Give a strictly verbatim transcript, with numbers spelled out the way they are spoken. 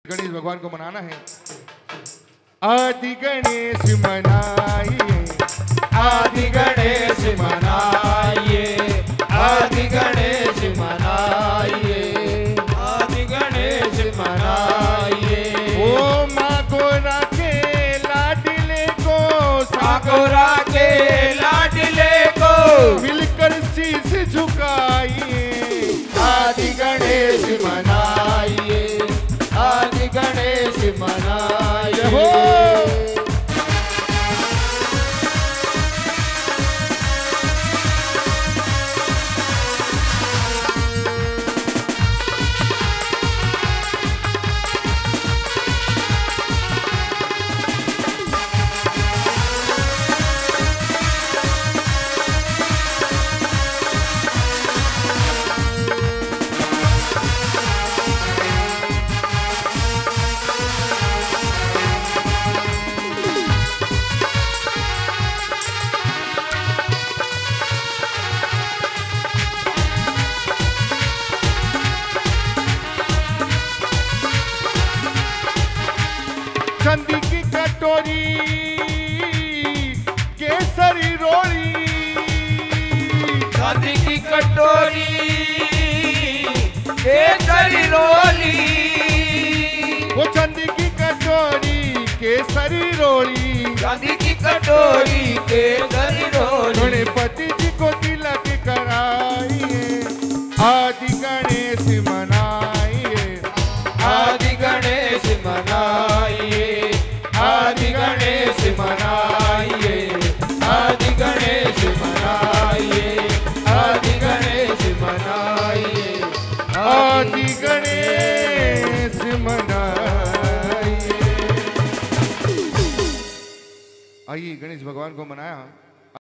गणेश भगवान को मनाना है। आदि गणेश मनाइए, आदि गणेश मनाइए, आदि गणेश मनाइए, आदि गणेश मनाइए। ओ माँ को राखे लाडले को, माँ को राखे लाडले को, मिलकर शीश झुकाइए। आदि गणेश मनाइए, आदि गणेश मनाइए। हो चांदी की कटोरी केसरी रोली, चांदी की कटोरी केसरी रोली, वो चांदी की कटोरी केसरी रोली, चांदी की कटोरी केसरी रोली। गणपति जी को तिलक कराइए, आदि गणेश मनाइए, आदि गणेश मनाइए, आदि गणेश मनाइए, आदि गणेश मनाइए, आदि गणेश मनाइए, आदि गणेश मनाइए। आइए गणेश भगवान को मनाया।